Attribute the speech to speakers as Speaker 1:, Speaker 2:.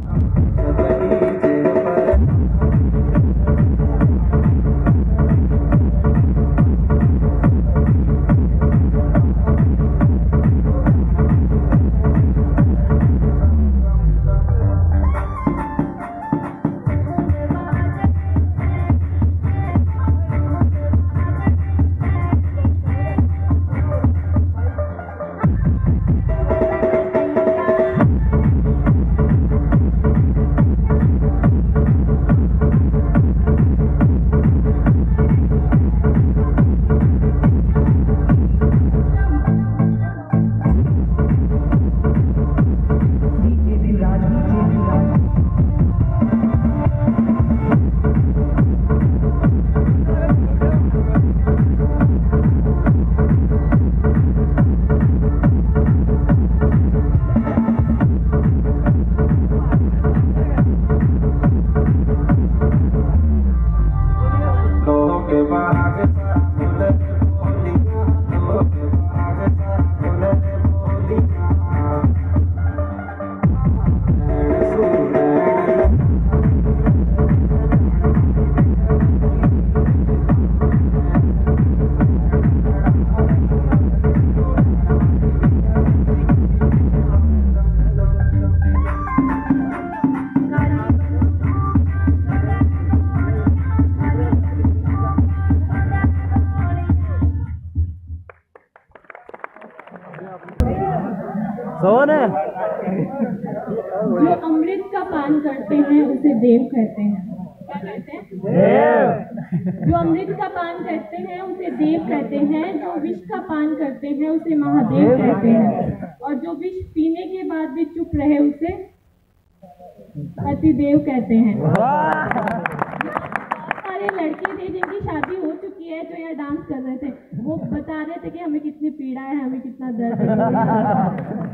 Speaker 1: जो अमृत का पान करते हैं उसे देव कहते हैं। क्या कहते हैं? देव। जो अमृत का पान करते हैं उसे देव कहते हैं, जो विष का पान करते हैं उसे महादेव कहते हैं, और जो विष पीने के बाद भी चुप रहे उसे पतिदेव कहते हैं। सारे लड़के थे जिनकी शादी हो चुकी है जो यहाँ डांस कर रहे थे, वो बता रहे थे कि हमें कितनी पीड़ा है, हमें कितना दर्द है।